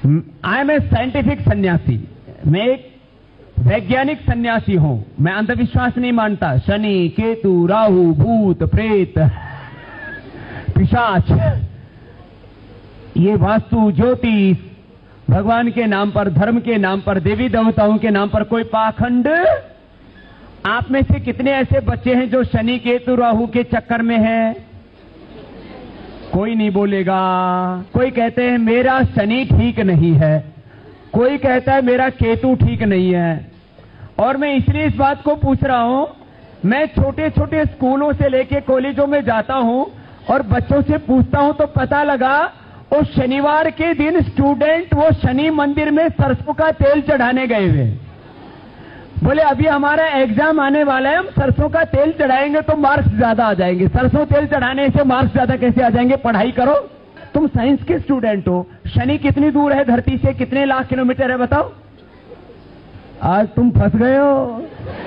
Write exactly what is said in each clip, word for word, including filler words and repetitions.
I M A scientific सन्यासी, मैं एक वैज्ञानिक सन्यासी हूं। मैं अंधविश्वास नहीं मानता। शनि, केतु, राहु, भूत, प्रेत, पिशाच, ये वास्तु, ज्योतिष, भगवान के नाम पर, धर्म के नाम पर, देवी देवताओं के नाम पर कोई पाखंड। आप में से कितने ऐसे बच्चे हैं जो शनि, केतु, राहु के चक्कर में हैं? कोई नहीं बोलेगा। कोई कहते हैं मेरा शनि ठीक नहीं है, कोई कहता है मेरा केतु ठीक नहीं है। और मैं इसलिए इस बात को पूछ रहा हूं, मैं छोटे छोटे स्कूलों से लेके कॉलेजों में जाता हूं और बच्चों से पूछता हूं तो पता लगा वो शनिवार के दिन स्टूडेंट वो शनि मंदिर में सरसों का तेल चढ़ाने गए हुए। बोले अभी हमारा एग्जाम आने वाला है, हम सरसों का तेल चढ़ाएंगे तो मार्क्स ज्यादा आ जाएंगे। सरसों तेल चढ़ाने से मार्क्स ज्यादा कैसे आ जाएंगे? पढ़ाई करो। तुम साइंस के स्टूडेंट हो। शनि कितनी दूर है धरती से? कितने लाख किलोमीटर है बताओ? आज तुम फंस गए हो।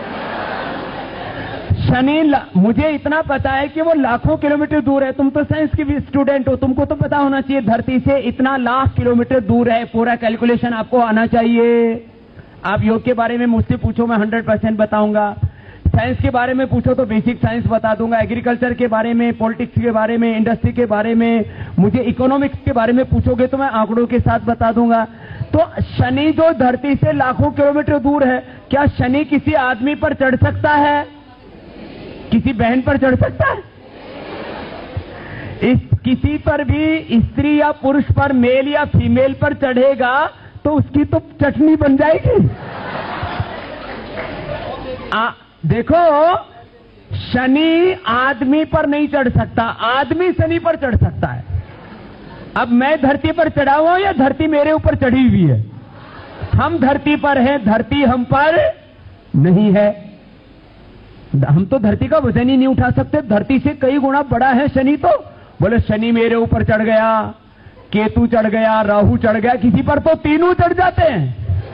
शनि, मुझे इतना पता है कि वो लाखों किलोमीटर दूर है। तुम तो साइंस के भी स्टूडेंट हो, तुमको तो पता होना चाहिए धरती से इतना लाख किलोमीटर दूर है। पूरा कैलकुलेशन आपको आना चाहिए। आप योग के बारे में मुझसे पूछो, मैं हंड्रेड परसेंट बताऊंगा। साइंस के बारे में पूछो तो बेसिक साइंस बता दूंगा। एग्रीकल्चर के बारे में, पॉलिटिक्स के बारे में, इंडस्ट्री के बारे में, मुझे इकोनॉमिक्स के बारे में पूछोगे तो मैं आंकड़ों के साथ बता दूंगा। तो शनि जो धरती से लाखों किलोमीटर दूर है, क्या शनि किसी आदमी पर चढ़ सकता है? किसी बहन पर चढ़ सकता है? इस किसी पर भी, स्त्री या पुरुष पर, मेल या फीमेल पर चढ़ेगा तो उसकी तो चटनी बन जाएगी। आ, देखो, शनि आदमी पर नहीं चढ़ सकता, आदमी शनि पर चढ़ सकता है। अब मैं धरती पर चढ़ा हुआ हूं या धरती मेरे ऊपर चढ़ी हुई है? हम धरती पर हैं, धरती हम पर नहीं है। हम तो धरती का वजन ही नहीं उठा सकते, धरती से कई गुना बड़ा है शनि। तो बोले शनि मेरे ऊपर चढ़ गया, केतु चढ़ गया, राहु चढ़ गया, किसी पर तो तीनों चढ़ जाते हैं।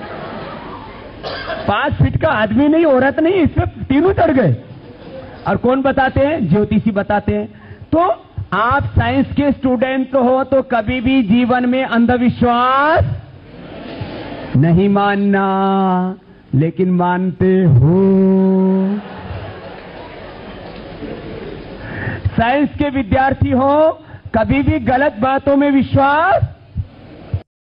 पांच फीट का आदमी नहीं, औरत नहीं, इसमें तीनों चढ़ गए। और कौन बताते हैं? ज्योतिषी बताते हैं। तो आप साइंस के स्टूडेंट हो तो कभी भी जीवन में अंधविश्वास नहीं मानना, लेकिन मानते हो। साइंस के विद्यार्थी हो, कभी भी गलत बातों में विश्वास